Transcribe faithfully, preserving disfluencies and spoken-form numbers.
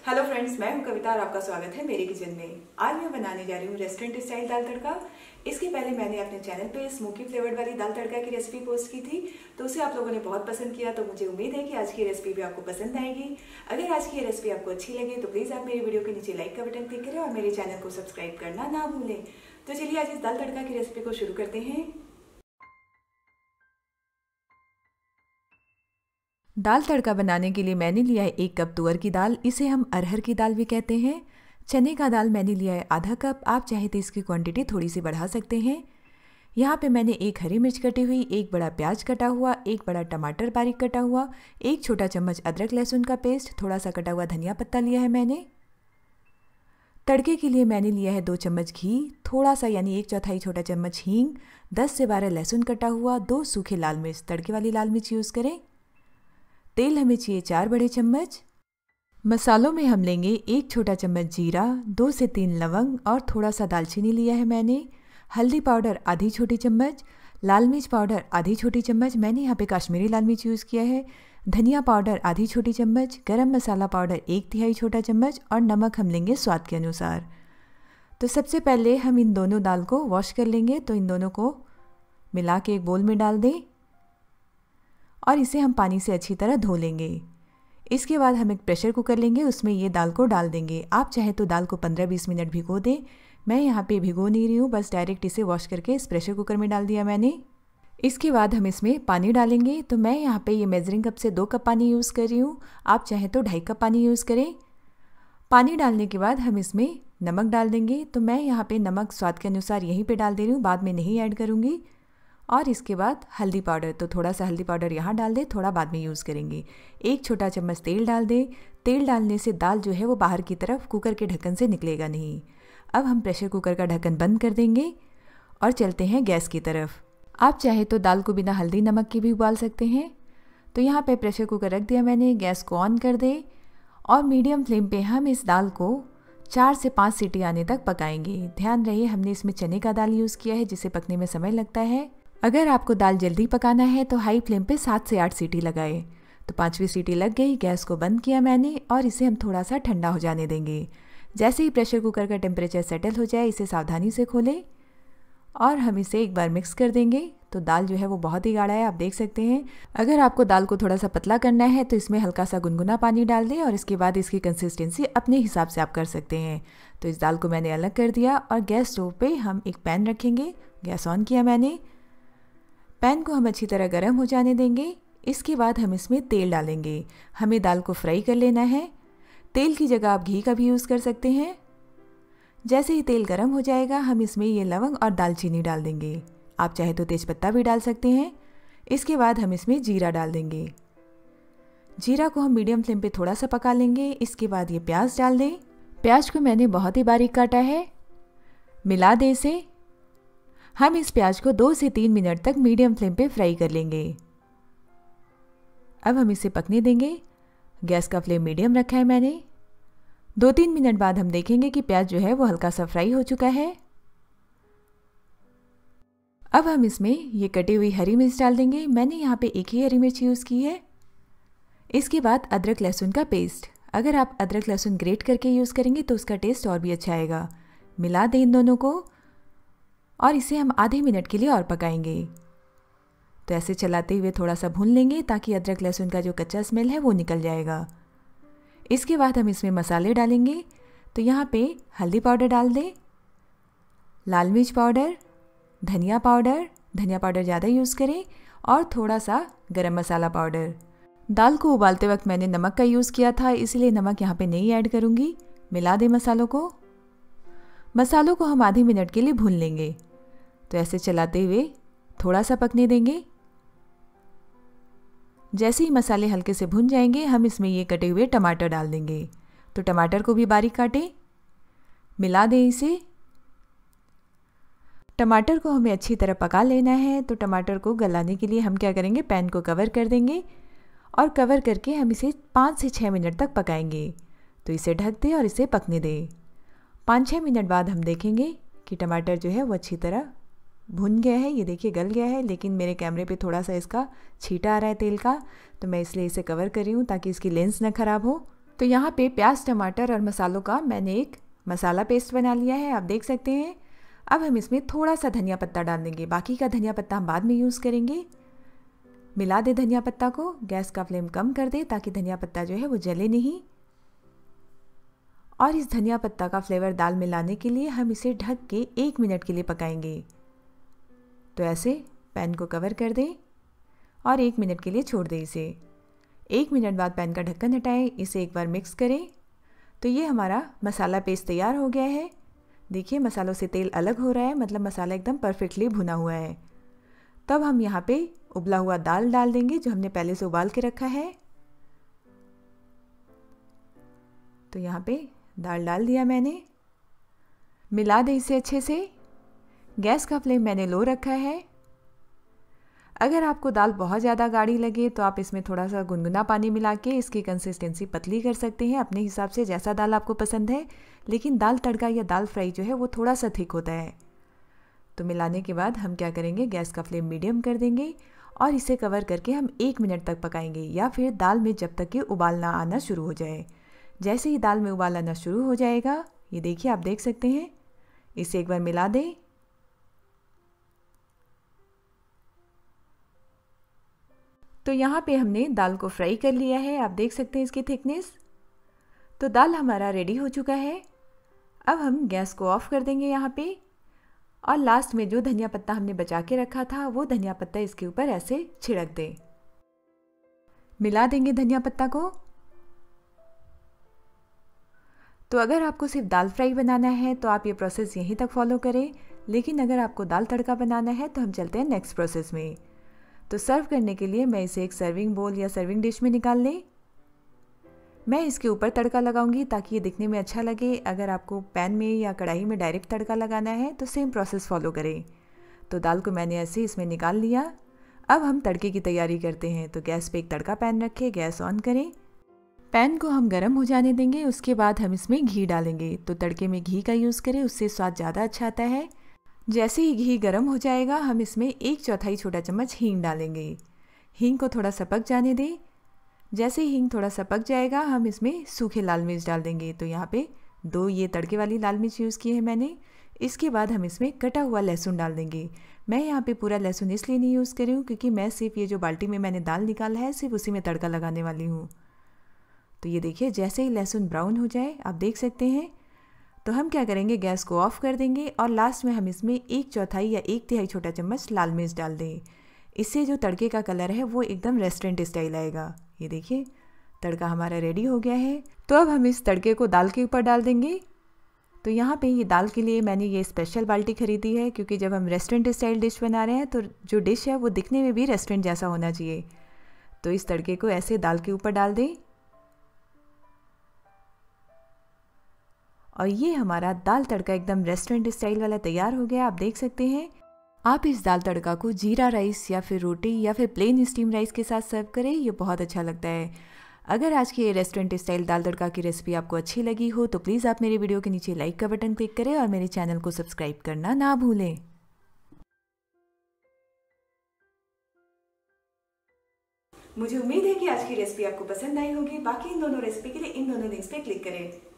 Hello friends, मैं हूं कविता और आपका स्वागत है मेरे किचन में। आज मैं बनाने जा रही हूं रेस्टोरेंट स्टाइल दाल तड़का। इसके पहले मैंने अपने चैनल पे स्मोकी फ्लेवर्ड वाली दाल तड़का की रेसिपी पोस्ट की थी, तो उसे आप लोगों ने बहुत पसंद किया। तो मुझे उम्मीद है कि आज की रेसिपी भी आपको पसंद आएगी। अगर आज की ये रेसिपी आपको अच्छी लगे तो प्लीज़ आप मेरी वीडियो के नीचे लाइक का बटन क्लिक करें और मेरे चैनल को सब्सक्राइब करना ना भूलें। तो चलिए आज इस दाल तड़का की रेसिपी को शुरू करते हैं। दाल तड़का बनाने के लिए मैंने लिया है एक कप तुअर की दाल, इसे हम अरहर की दाल भी कहते हैं। चने का दाल मैंने लिया है आधा कप, आप चाहे तो इसकी क्वांटिटी थोड़ी सी बढ़ा सकते हैं। यहाँ पे मैंने एक हरी मिर्च कटी हुई, एक बड़ा प्याज कटा हुआ, एक बड़ा टमाटर बारीक कटा हुआ, एक छोटा चम्मच अदरक लहसुन का पेस्ट, थोड़ा सा कटा हुआ धनिया पत्ता लिया है मैंने। तड़के के लिए मैंने लिया है दो चम्मच घी, थोड़ा सा यानी एक चौथाई छोटा चम्मच हींग, दस से बारह लहसुन कटा हुआ, दो सूखे लाल मिर्च, तड़के वाली लाल मिर्च यूज़ करें। तेल हमें चाहिए चार बड़े चम्मच। मसालों में हम लेंगे एक छोटा चम्मच जीरा, दो से तीन लवंग और थोड़ा सा दालचीनी लिया है मैंने। हल्दी पाउडर आधी छोटी चम्मच, लाल मिर्च पाउडर आधी छोटी चम्मच, मैंने यहाँ पे काश्मीरी लाल मिर्च यूज़ किया है। धनिया पाउडर आधी छोटी चम्मच, गरम मसाला पाउडर एक तिहाई छोटा चम्मच और नमक हम लेंगे स्वाद के अनुसार। तो सबसे पहले हम इन दोनों दाल को वॉश कर लेंगे। तो इन दोनों को मिला के एक बोल में डाल दें और इसे हम पानी से अच्छी तरह धो लेंगे। इसके बाद हम एक प्रेशर कुकर लेंगे, उसमें ये दाल को डाल देंगे। आप चाहे तो दाल को पंद्रह बीस मिनट भिगो दें, मैं यहाँ पे भिगो नहीं रही हूँ, बस डायरेक्ट इसे वॉश करके इस प्रेशर कुकर में डाल दिया मैंने। इसके बाद हम इसमें पानी डालेंगे। तो मैं यहाँ पे ये मेजरिंग कप से दो कप पानी यूज़ कर रही हूँ, आप चाहे तो ढाई कप पानी यूज़ करें। पानी डालने के बाद हम इसमें नमक डाल देंगे। तो मैं यहाँ पे नमक स्वाद के अनुसार यहीं पे डाल दे रही हूँ, बाद में नहीं ऐड करूँगी। और इसके बाद हल्दी पाउडर, तो थोड़ा सा हल्दी पाउडर यहाँ डाल दें, थोड़ा बाद में यूज़ करेंगे। एक छोटा चम्मच तेल डाल दें। तेल डालने से दाल जो है वो बाहर की तरफ कुकर के ढक्कन से निकलेगा नहीं। अब हम प्रेशर कुकर का ढक्कन बंद कर देंगे और चलते हैं गैस की तरफ। आप चाहे तो दाल को बिना हल्दी नमक के भी उबाल सकते हैं। तो यहाँ पे प्रेशर कुकर रख दिया मैंने, गैस को ऑन कर दें और मीडियम फ्लेम पे हम इस दाल को चार से पाँच सीटी आने तक पकाएंगे। ध्यान रहे हमने इसमें चने का दाल यूज़ किया है, जिसे पकने में समय लगता है। अगर आपको दाल जल्दी पकाना है तो हाई फ्लेम पे सात से आठ सीटी लगाए। तो पाँचवीं सीटी लग गई, गैस को बंद किया मैंने और इसे हम थोड़ा सा ठंडा हो जाने देंगे। जैसे ही प्रेशर कुकर का टेम्परेचर सेटल हो जाए, इसे सावधानी से खोलें और हम इसे एक बार मिक्स कर देंगे। तो दाल जो है वो बहुत ही गाढ़ा है, आप देख सकते हैं। अगर आपको दाल को थोड़ा सा पतला करना है तो इसमें हल्का सा गुनगुना पानी डाल दें और इसके बाद इसकी कंसिस्टेंसी अपने हिसाब से आप कर सकते हैं। तो इस दाल को मैंने अलग कर दिया और गैस स्टोव पे हम एक पैन रखेंगे। गैस ऑन किया मैंने, पैन को हम अच्छी तरह गर्म हो जाने देंगे। इसके बाद हम इसमें तेल डालेंगे। हमें दाल को फ्राई कर लेना है। तेल की जगह आप घी का भी यूज़ कर सकते हैं। जैसे ही तेल गर्म हो जाएगा, हम इसमें ये लवंग और दालचीनी डाल देंगे। आप चाहे तो तेज़पत्ता भी डाल सकते हैं। इसके बाद हम इसमें जीरा डाल देंगे। जीरा को हम मीडियम फ्लेम पे थोड़ा सा पका लेंगे। इसके बाद ये प्याज डाल दें। प्याज को मैंने बहुत ही बारीक काटा है, मिला दें इसे। हम इस प्याज को दो से तीन मिनट तक मीडियम फ्लेम पे फ्राई कर लेंगे। अब हम इसे पकने देंगे। गैस का फ्लेम मीडियम रखा है मैंने। दो तीन मिनट बाद हम देखेंगे कि प्याज जो है वो हल्का सा फ्राई हो चुका है। अब हम इसमें ये कटी हुई हरी मिर्च डाल देंगे। मैंने यहाँ पे एक ही हरी मिर्च यूज़ की है। इसके बाद अदरक लहसुन का पेस्ट। अगर आप अदरक लहसुन ग्रेट करके यूज़ करेंगे तो उसका टेस्ट और भी अच्छा आएगा। मिला दें इन दोनों को और इसे हम आधे मिनट के लिए और पकाएंगे। तो ऐसे चलाते हुए थोड़ा सा भून लेंगे ताकि अदरक लहसुन का जो कच्चा स्मेल है वो निकल जाएगा। इसके बाद हम इसमें मसाले डालेंगे। तो यहाँ पे हल्दी पाउडर डाल दें, लाल मिर्च पाउडर, धनिया पाउडर, धनिया पाउडर ज़्यादा यूज़ करें, और थोड़ा सा गरम मसाला पाउडर। दाल को उबालते वक्त मैंने नमक का यूज़ किया था, इसलिए नमक यहाँ पे नहीं ऐड करूँगी। मिला दें मसालों को। मसालों को हम आधे मिनट के लिए भून लेंगे। तो ऐसे चलाते हुए थोड़ा सा पकने देंगे। जैसे ही मसाले हल्के से भुन जाएंगे, हम इसमें ये कटे हुए टमाटर डाल देंगे। तो टमाटर को भी बारीक काटें, मिला दें इसे। टमाटर को हमें अच्छी तरह पका लेना है। तो टमाटर को गलाने के लिए हम क्या करेंगे, पैन को कवर कर देंगे और कवर करके हम इसे पाँच से छः मिनट तक पकाएंगे। तो इसे ढक दें और इसे पकने दें। पाँच छः मिनट बाद हम देखेंगे कि टमाटर जो है वो अच्छी तरह भुन गया है। ये देखिए गल गया है, लेकिन मेरे कैमरे पे थोड़ा सा इसका छींटा आ रहा है तेल का, तो मैं इसलिए इसे कवर कर रही हूँ ताकि इसकी लेंस ना ख़राब हो। तो यहाँ पे प्याज, टमाटर और मसालों का मैंने एक मसाला पेस्ट बना लिया है, आप देख सकते हैं। अब हम इसमें थोड़ा सा धनिया पत्ता डाल देंगे, बाकी का धनिया पत्ता हम बाद में यूज़ करेंगे। मिला दे धनिया पत्ता को, गैस का फ्लेम कम कर दे ताकि धनिया पत्ता जो है वो जले नहीं। और इस धनिया पत्ता का फ्लेवर दाल में लाने के लिए हम इसे ढक के एक मिनट के लिए पकाएंगे। तो ऐसे पैन को कवर कर दें और एक मिनट के लिए छोड़ दें इसे। एक मिनट बाद पैन का ढक्कन हटाएं, इसे एक बार मिक्स करें। तो ये हमारा मसाला पेस्ट तैयार हो गया है। देखिए मसालों से तेल अलग हो रहा है, मतलब मसाला एकदम परफेक्टली भुना हुआ है। तब हम यहाँ पे उबला हुआ दाल डाल देंगे जो हमने पहले से उबाल के रखा है। तो यहाँ पे दाल डाल दिया मैंने। मिला दे इसे अच्छे से। गैस का फ्लेम मैंने लो रखा है। अगर आपको दाल बहुत ज़्यादा गाढ़ी लगे तो आप इसमें थोड़ा सा गुनगुना पानी मिला के इसकी कंसिस्टेंसी पतली कर सकते हैं, अपने हिसाब से जैसा दाल आपको पसंद है। लेकिन दाल तड़का या दाल फ्राई जो है वो थोड़ा सा थिक होता है। तो मिलाने के बाद हम क्या करेंगे, गैस का फ्लेम मीडियम कर देंगे और इसे कवर करके हम एक मिनट तक पकाएंगे, या फिर दाल में जब तक कि उबाल ना आना शुरू हो जाए। जैसे ही दाल में उबाल आना शुरू हो जाएगा, ये देखिए आप देख सकते हैं, इसे एक बार मिला दें। तो यहाँ पे हमने दाल को फ्राई कर लिया है, आप देख सकते हैं इसकी थिकनेस। तो दाल हमारा रेडी हो चुका है। अब हम गैस को ऑफ कर देंगे यहाँ पे, और लास्ट में जो धनिया पत्ता हमने बचा के रखा था वो धनिया पत्ता इसके ऊपर ऐसे छिड़क दें। मिला देंगे धनिया पत्ता को। तो अगर आपको सिर्फ दाल फ्राई बनाना है तो आप ये प्रोसेस यहीं तक फॉलो करें, लेकिन अगर आपको दाल तड़का बनाना है तो हम चलते हैं नेक्स्ट प्रोसेस में। तो सर्व करने के लिए मैं इसे एक सर्विंग बोल या सर्विंग डिश में निकाल लें। मैं इसके ऊपर तड़का लगाऊंगी ताकि ये दिखने में अच्छा लगे। अगर आपको पैन में या कढ़ाई में डायरेक्ट तड़का लगाना है तो सेम प्रोसेस फॉलो करें। तो दाल को मैंने ऐसे इसमें निकाल लिया। अब हम तड़के की तैयारी करते हैं। तो गैस पे एक तड़का पैन रखें, गैस ऑन करें, पैन को हम गर्म हो जाने देंगे। उसके बाद हम इसमें घी डालेंगे। तो तड़के में घी का यूज़ करें, उससे स्वाद ज़्यादा अच्छा आता है। जैसे ही घी गर्म हो जाएगा हम इसमें एक चौथाई छोटा चम्मच हींग डालेंगे। हींग को थोड़ा सा पक जाने दें। जैसे ही हींग थोड़ा सा पक जाएगा हम इसमें सूखे लाल मिर्च डाल देंगे। तो यहाँ पे दो ये तड़के वाली लाल मिर्च यूज़ की है मैंने। इसके बाद हम इसमें कटा हुआ लहसुन डाल देंगे। मैं यहाँ पे पूरा लहसुन इसलिए नहीं यूज़ कर रही हूँ क्योंकि मैं सिर्फ ये जो बाल्टी में मैंने दाल निकाला है सिर्फ उसी में तड़का लगाने वाली हूँ। तो ये देखिए जैसे ही लहसुन ब्राउन हो जाए, आप देख सकते हैं, तो हम क्या करेंगे, गैस को ऑफ कर देंगे और लास्ट में हम इसमें एक चौथाई या एक तिहाई छोटा चम्मच लाल मिर्च डाल दें। इससे जो तड़के का कलर है वो एकदम रेस्टोरेंट स्टाइल आएगा। ये देखिए तड़का हमारा रेडी हो गया है। तो अब हम इस तड़के को दाल के ऊपर डाल देंगे। तो यहाँ पे ये दाल के लिए मैंने ये स्पेशल बाल्टी खरीदी है क्योंकि जब हम रेस्टोरेंट स्टाइल डिश बना रहे हैं तो जो डिश है वो दिखने में भी रेस्टोरेंट जैसा होना चाहिए। तो इस तड़के को ऐसे दाल के ऊपर डाल दें और ये हमारा दाल तड़का एकदम रेस्टोरेंट स्टाइल वाला तैयार हो गया। आप देख सकते हैं। आप इस दाल तड़का को जीरा राइस या फिर रोटी या फिर प्लेन स्टीम राइस के साथ सर्व करें, ये बहुत अच्छा लगता है। अगर आज की ये रेस्टोरेंट स्टाइल दाल तड़का की रेसिपी आपको अच्छी लगी हो तो प्लीज़ आप मेरे वीडियो के नीचे लाइक का बटन क्लिक करें और मेरे चैनल को सब्सक्राइब करना ना भूलें। मुझे उम्मीद है कि आज की रेसिपी आपको पसंद आई होगी। बाकी इन दोनों रेसिपी के लिए इन दोनों लिंक्स पे क्लिक करें।